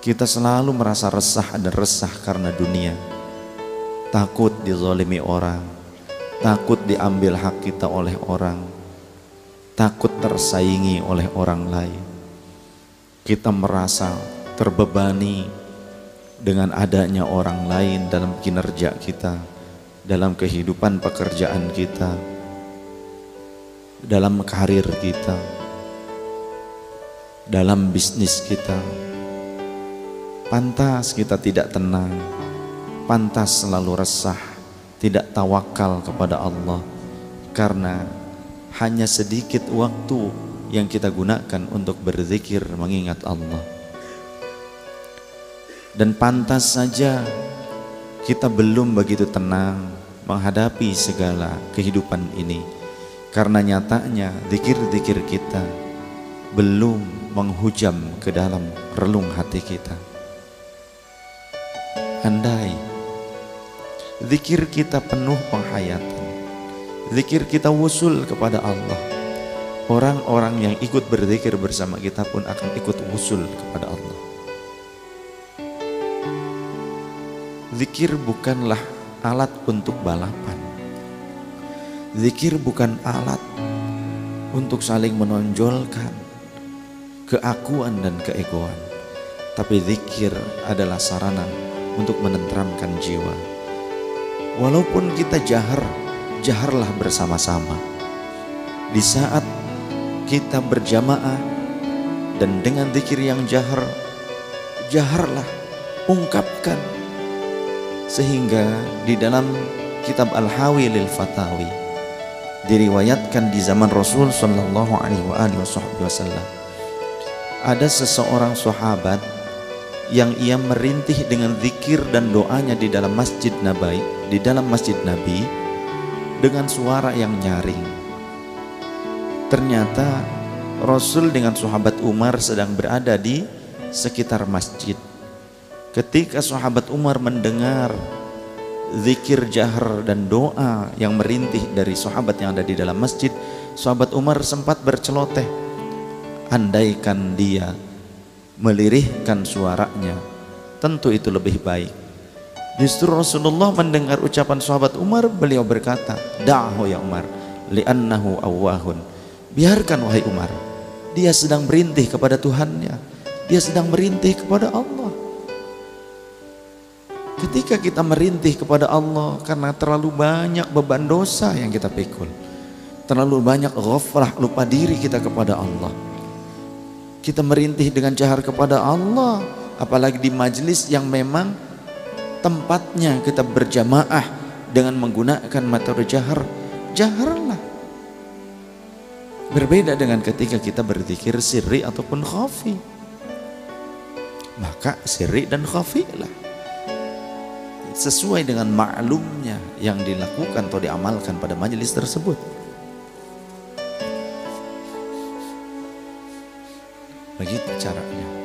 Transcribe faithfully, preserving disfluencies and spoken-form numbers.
Kita selalu merasa resah dan resah karena dunia. Takut dizalimi orang, takut diambil hak kita oleh orang, takut tersaingi oleh orang lain. Kita merasa terbebani dengan adanya orang lain dalam kinerja kita, dalam kehidupan pekerjaan kita, dalam karir kita, dalam bisnis kita. Pantas kita tidak tenang, pantas selalu resah, tidak tawakal kepada Allah, karena hanya sedikit waktu yang kita gunakan untuk berzikir mengingat Allah. Dan pantas saja kita belum begitu tenang menghadapi segala kehidupan ini, karena nyatanya zikir-zikir kita belum menghujam ke dalam relung hati kita. Andai zikir kita penuh penghayatan, zikir kita wusul kepada Allah, orang-orang yang ikut berzikir bersama kita pun akan ikut wusul kepada Allah. Zikir bukanlah alat untuk balapan. Zikir bukan alat untuk saling menonjolkan keakuan dan keegoan, tapi zikir adalah sarana untuk menenteramkan jiwa. Walaupun kita jahar, jaharlah bersama-sama. Di saat kita berjamaah dan dengan zikir yang jahar, jaharlah, ungkapkan. Sehingga di dalam kitab Al-Hawi lil Fatawi diriwayatkan di zaman Rasul sallallahu alaihi wasallam, ada seseorang sahabat yang ia merintih dengan zikir dan doanya di dalam masjid Nabi, di dalam masjid Nabi dengan suara yang nyaring. Ternyata Rasul dengan sahabat Umar sedang berada di sekitar masjid. Ketika sahabat Umar mendengar zikir jahar dan doa yang merintih dari sahabat yang ada di dalam masjid, sahabat Umar sempat berceloteh, andaikan dia melirihkan suaranya, tentu itu lebih baik. Justru Rasulullah mendengar ucapan sahabat Umar, beliau berkata, da'hu ya Umar, li'annahu awwahun. Biarkan wahai Umar, dia sedang merintih kepada Tuhannya, dia sedang merintih kepada Allah. Ketika kita merintih kepada Allah karena terlalu banyak beban dosa yang kita pikul, terlalu banyak ghaflah, lupa diri kita kepada Allah, kita merintih dengan jahar kepada Allah, apalagi di majelis yang memang tempatnya kita berjamaah dengan menggunakan metode jahar, jaharlah. Berbeda dengan ketika kita berzikir sirri ataupun khafi. Maka sirri dan khafi lah sesuai dengan maklumnya yang dilakukan atau diamalkan pada majelis tersebut. Begitu caranya.